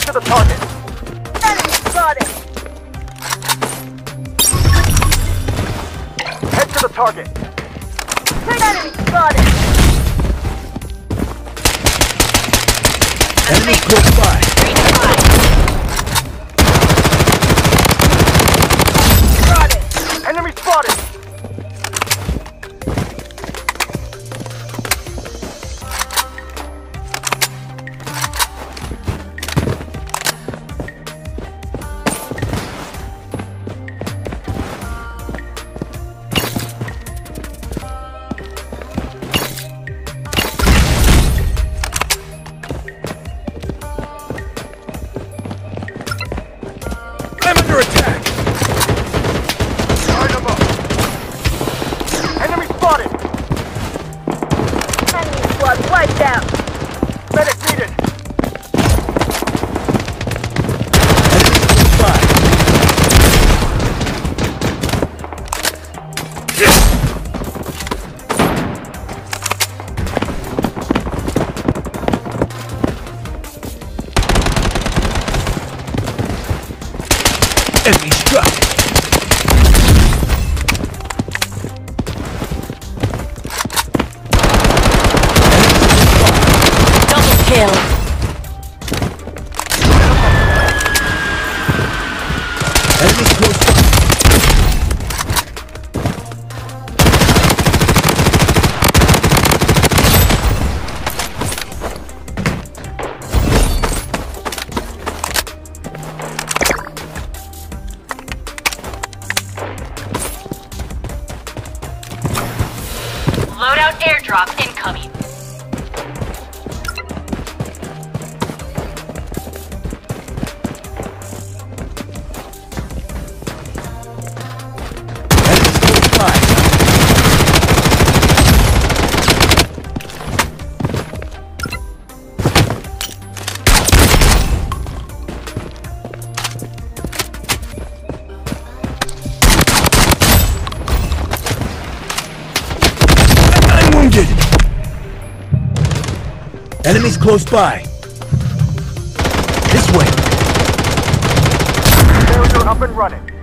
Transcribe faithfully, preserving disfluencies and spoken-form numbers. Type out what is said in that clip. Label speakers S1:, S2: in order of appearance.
S1: to the target.
S2: Enemy spotted!
S1: Head to the target.
S2: Enemy spotted!
S3: Enemy close by.
S2: Spotted!
S1: Enemy spotted.
S3: I'm under attack.
S1: Line them up. Enemy spotted.
S2: Enemy squad wiped out!
S1: Medic needed.
S3: Enemy close by. Enemy struck.
S4: Double kill.
S3: Enemy close by.
S4: Loadout airdrop incoming.
S3: Enemy close by. I'm wounded. Enemies close by. This way.
S1: Carrier up and running.